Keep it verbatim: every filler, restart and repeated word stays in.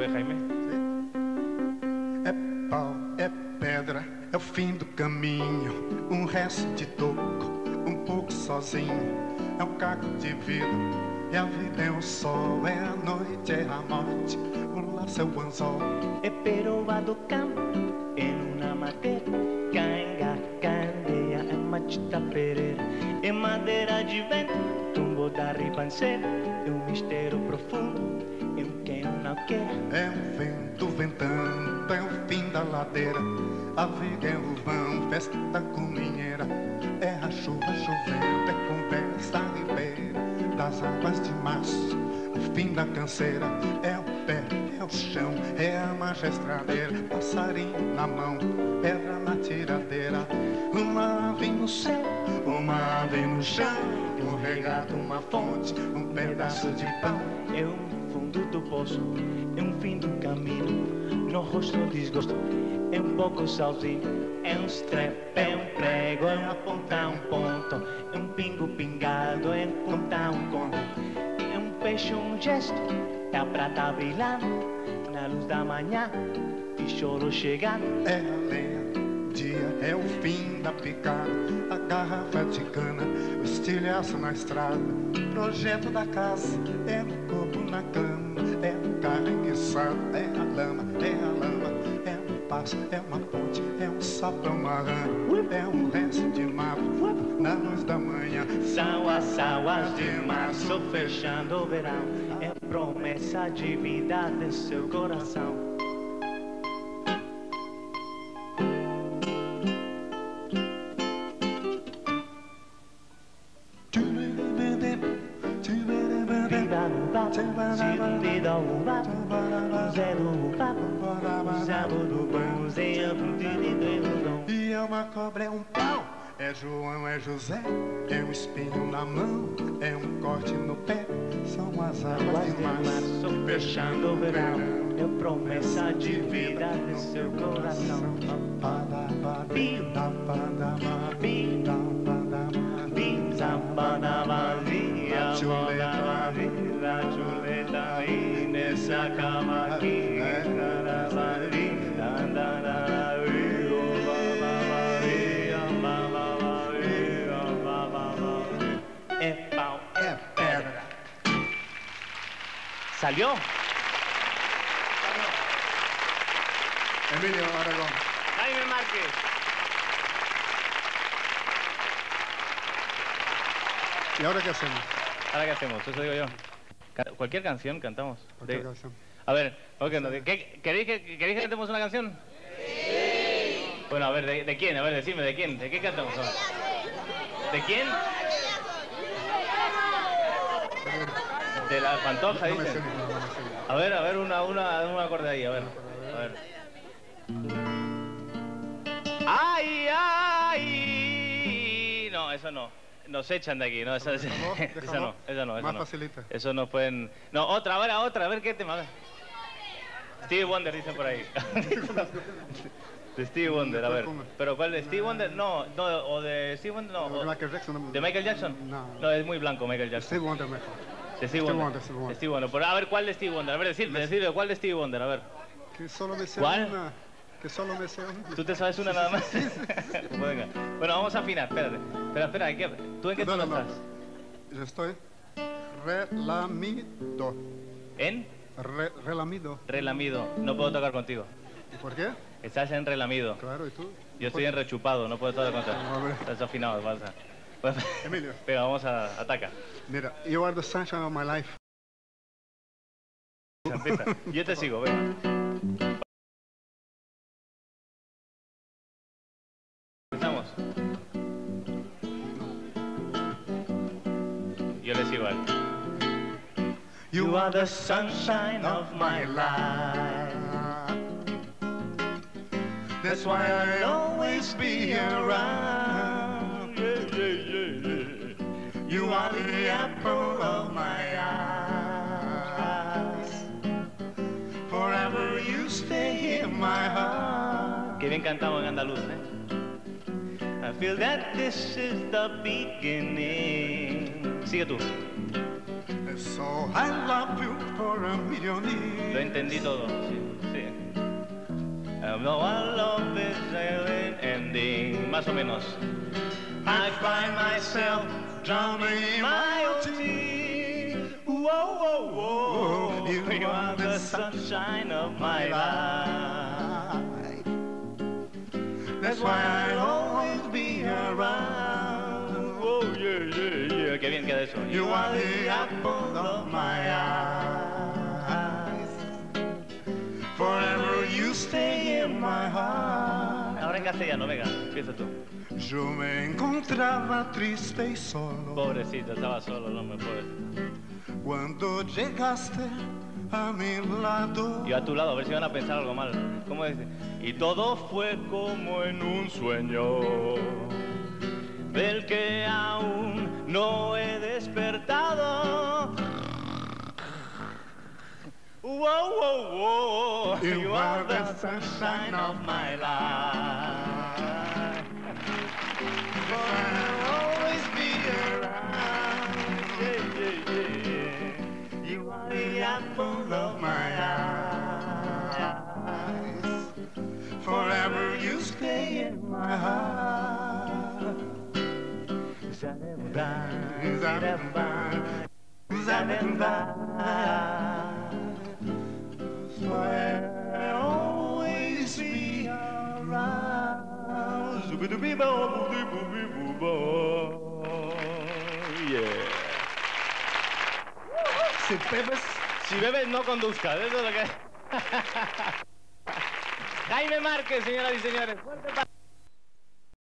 de Jaime. É pau, é pedra, é o fim do caminho, um resto de toco, um pouco sozinho. É um caco de vidro, e a vida é o sol, é a noite, é a morte, o laço é o anzol. É peroba do campo, em uma madeira, canga, candeia, é machita pereira, é madeira de vento, tumbo da ribanceira, é um mistério profundo, é um quem não quer. É um vento ventando, é o fim da ladeira, a vida é o vão, festa cominheira, é a chuva chovendo, é conversa ribeira, das águas de março, o fim da canseira, é o pé, é o chão, é a marcha estradeira, passarinho na mão, pedra na tiradeira, uma ave no céu, uma ave no chão, um regato, uma fonte, um pedaço de pão. É um fundo do poço, é um fim do caminho, no rosto um desgosto, é um pouco sozinho, é um strepe, é um prego, é um apontar um ponto, é um pingo pingado, é um contar um conto, é um peixe, um gesto, é a prata brilhando, na luz da manhã, tijolo chegando. É a lenha, dia, é o fim da picada, a garrafa de cana, o estilhaço na estrada, projeto da casa, é o corpo na cama, é o carro enguiçado, é a lama, é a lama, é um passo, é uma ponte, é um sapão marrano, é um resto de mapa, na luz da manhã. São as sauas de março fechando o verão, é promessa de vida de seu coração. E é uma cobra, é um pau, é João, é José, é um espinho na mão, é um corte no pé, são as águas de março fechando o verão, é promessa de vida de seu coração. Chuleta, chuleta aí nessa cama aqui, é pau, é pedra. Salió. Emilio Aragón. Jaime Márquez. ¿Y ahora qué hacemos? ¿Ahora qué hacemos? Eso digo yo. Ca- Cualquier canción cantamos. Cualquier De- canción. A ver, okay, no, de- ¿qué- ¿queréis, que, ¿queréis que cantemos una canción? Sí. Bueno, a ver, ¿de, de quién? A ver, decime, ¿de quién? ¿De qué cantamos? A ver. ¿De quién? De la Pantoja, No me sé dicen. ninguna, no me sé ninguna. A ver, a ver, una, una, un acorde ahí, a ver. A ver. ¡Ay, ay! No, eso no. Nos echan de aquí, no, esa, esa, Déjalo, esa déjalo. no, esa no, esa Más no. facilita. Eso no pueden... No, otra, a ver, a otra, a ver qué tema. A ver. Stevie Wonder, dicen por ahí. De Stevie Wonder, a ver. ¿Pero cuál de Stevie Wonder? No, no, o de Stevie Wonder, no. De o- Michael Jackson. ¿De Michael Jackson? No. No, es muy blanco Michael Jackson. Steve Wonder mejor. De Stevie Stevie Wonder. Wonder, Stevie Wonder. De Stevie Wonder. Pero, a ver, ¿cuál de Stevie Wonder? A ver, decirle, decirle, ¿cuál de Stevie Wonder? A ver. Que solo me sé ¿Cuál? una. Que solo me sé una. ¿Tú te sabes una nada más? Pues venga. Bueno, vamos a afinar, espérate. Espera, espera, ¿qué? ¿Tú en qué No, tono no, no. estás? Yo estoy relamido. ¿En? Re, relamido. Relamido. No puedo tocar contigo. ¿Y por qué? Estás en relamido. Claro, ¿y tú? Yo estoy en rechupado, no puedo tocar contigo. No, hombre. Estás afinado, pasa. Pues, Emilio. venga, vamos a ataca. Mira, you are the sunshine of my life. Empieza. Yo te sigo, venga. Empezamos. Yo le sigo a él. You are the sunshine of my life. That's why I'll always be around. Yeah, yeah, yeah, yeah. You are the apple of my eyes. Forever you stay in my heart. Qué bien cantamos en andaluz, ¿eh? I feel that this is the beginning. Sigue tú. The So I love you for a million years. Lo entendí todo, sí, sí. Um, no, our love is never ending, más o menos. I find myself drowning in my own tears. Whoa, whoa, whoa, you, you are the sunshine of my life. That's why I'll always be around. Oh, yeah, yeah, yeah. Qué bien queda eso. You are the apple of my eyes. Forever you stay in my heart. Ahora en castellano, venga, empieza tú. Yo me encontraba triste y solo. Pobrecito, estaba solo, no me puedes. Cuando llegaste a mi lado. Y a tu lado, a ver si van a pensar algo mal. ¿Cómo dice? Y todo fue como en un sueño del que aún no he despertado. Whoa, whoa, whoa, you, you are the sunshine of my life. I'll always be around. Yeah, yeah, yeah. You are the apple of my eyes. Forever you stay in my heart. Zanzibar, Zanzibar, Zanzibar. I'll always be around. Yeah. Si bebes, si bebes no conduzcas, eso es lo que... Jaime Márquez, señoras y señores. Fuerte